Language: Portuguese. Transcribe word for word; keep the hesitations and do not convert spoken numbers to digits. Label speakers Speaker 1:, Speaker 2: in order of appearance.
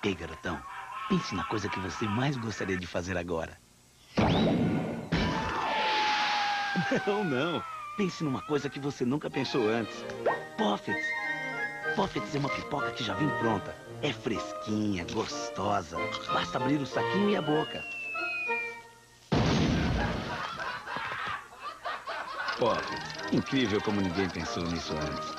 Speaker 1: Ei, garotão, pense na coisa que você mais gostaria de fazer agora. Não, não. Pense numa coisa que você nunca pensou antes. Poffets. Poffets é uma pipoca que já vem pronta. É fresquinha, gostosa. Basta abrir o saquinho e a boca. Poffets. Incrível como ninguém pensou nisso antes.